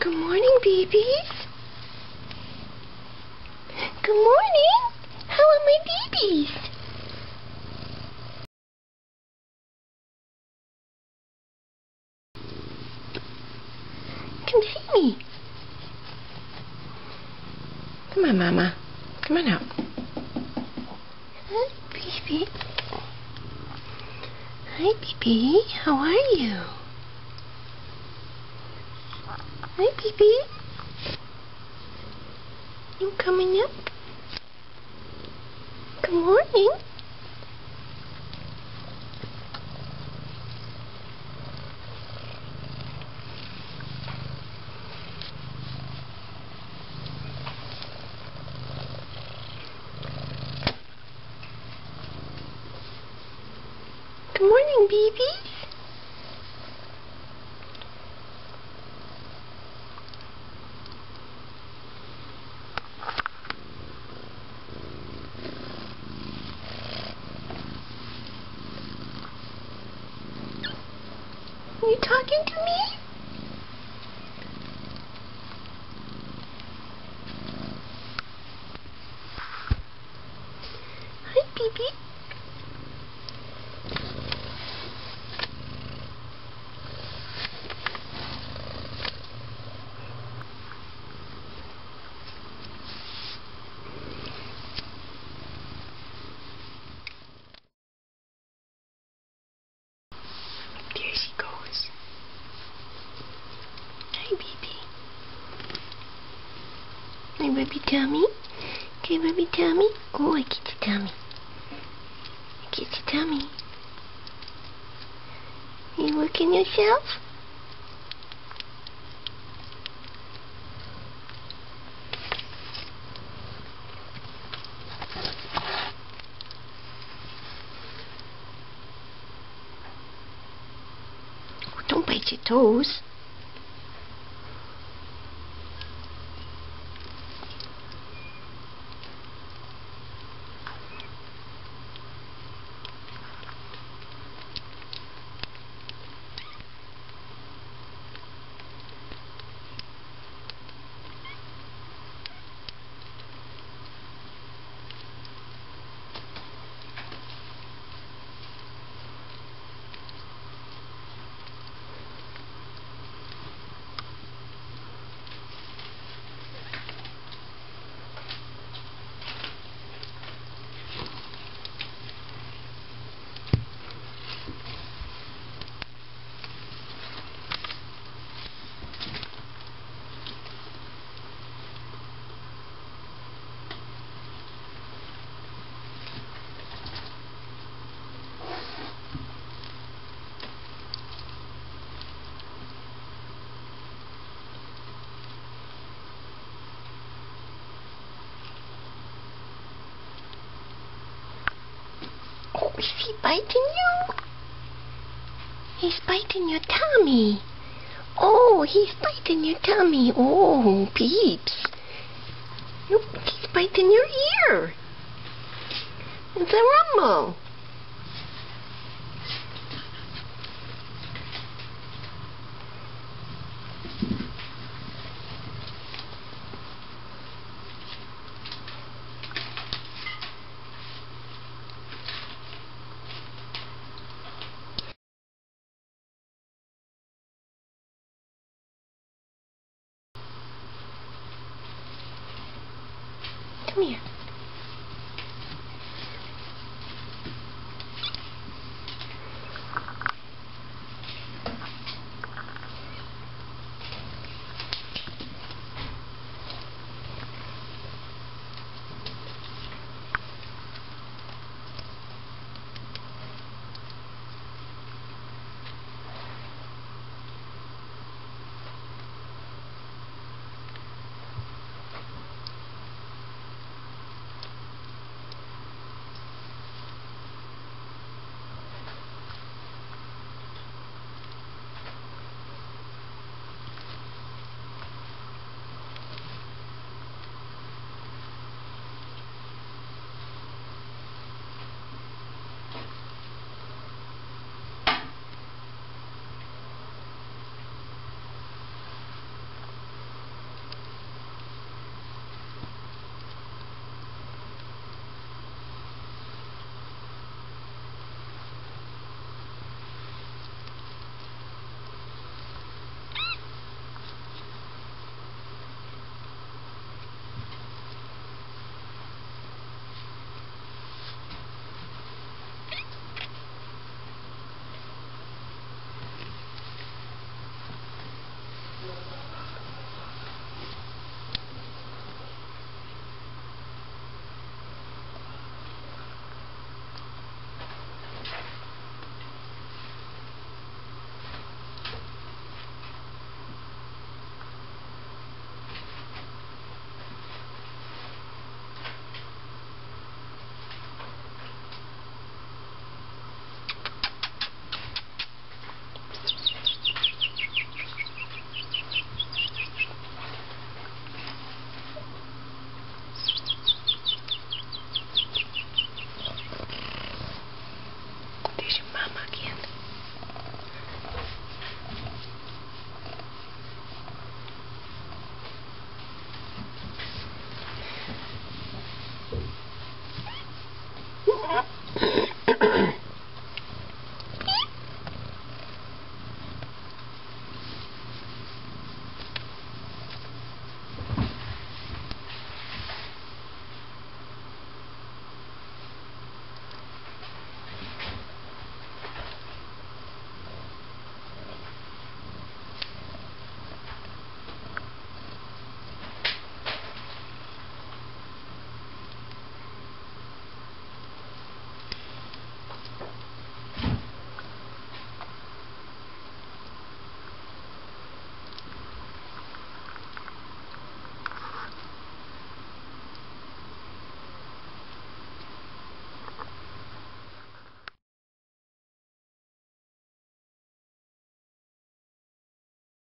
Good morning, babies. Good morning. How are my babies? Come see me. Come on, Mama. Come on out. Hi, baby. Hi, baby. How are you? Hi, baby. You coming up? Good morning. Good morning, babies. Are you talking to me? Hi, baby. There she goes. Hi, baby. Hi, baby tummy. Okay, baby tummy. Oh, I get your tummy. I get your tummy. You working yourself? Oh, don't bite your toes. Oh, is he biting you? He's biting your tummy. Oh, he's biting your tummy. Oh, Peeps. He's biting your ear. It's a Rubble. Come here.